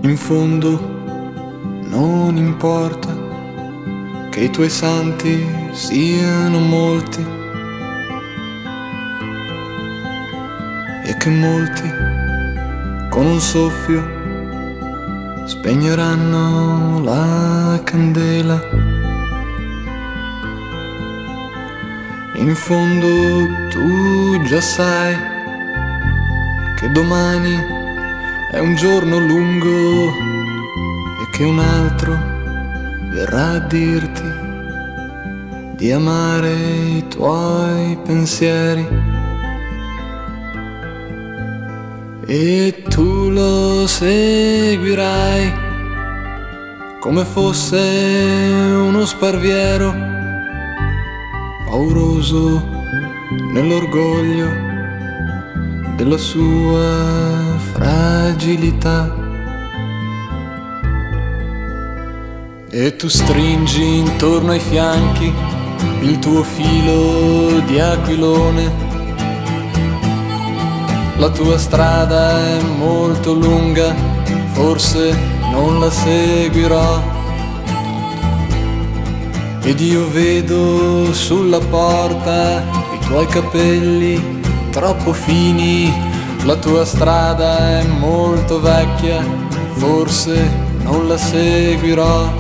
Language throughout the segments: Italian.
In fondo non importa che i tuoi santi siano molti e che molti con un soffio spegneranno la candela. In fondo tu già sai che domani è un giorno lungo e che un altro verrà a dirti di amare i tuoi pensieri. E tu lo seguirai come fosse uno sparviero, pauroso nell'orgoglio della sua fragilità. E tu stringi intorno ai fianchi il tuo filo di aquilone. La tua strada è molto lunga, forse non la seguirò. Ed io vedo sulla porta i tuoi capelli troppo fini. La tua strada è molto vecchia, forse non la seguirò.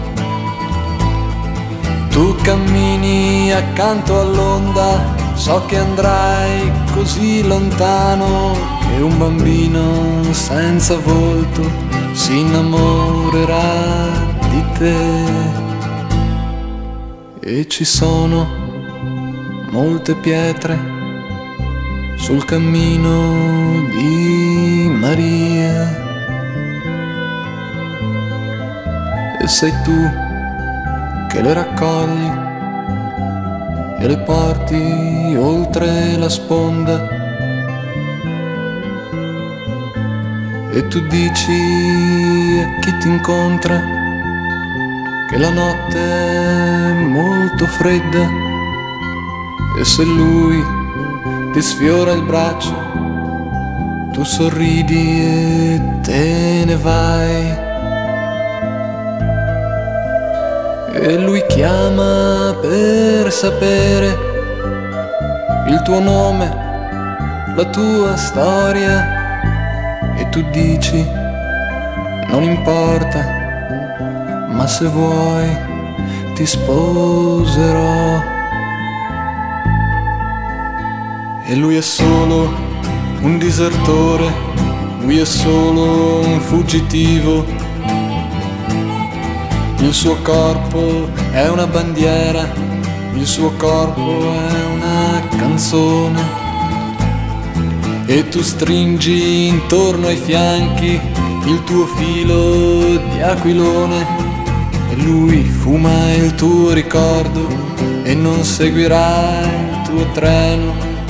Tu cammini accanto all'onda, so che andrai così lontano che un bambino senza volto si innamorerà di te. E ci sono molte pietre sul cammino di Maria. E sei tu che le raccogli e le porti oltre la sponda. E tu dici a chi ti incontra che la notte è molto fredda, e se lui ti sfiora il braccio tu sorridi e te ne vai. E lui chiama per sapere il tuo nome, la tua storia, e tu dici non importa, ma se vuoi ti sposerò. E lui è solo un disertore, lui è solo un fuggitivo. Il suo corpo è una bandiera, il suo corpo è una canzone. E tu stringi intorno ai fianchi il tuo filo di aquilone, e lui fuma il tuo ricordo e non seguirà il tuo treno.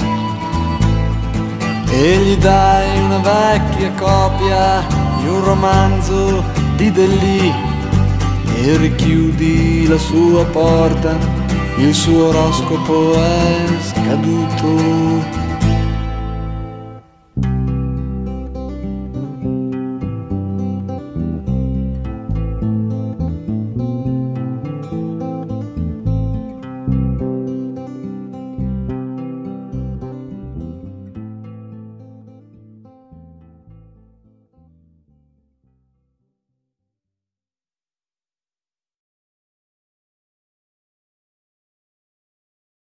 E gli dai una vecchia copia di un romanzo di Dellì e richiudi la sua porta, il suo oroscopo è scaduto.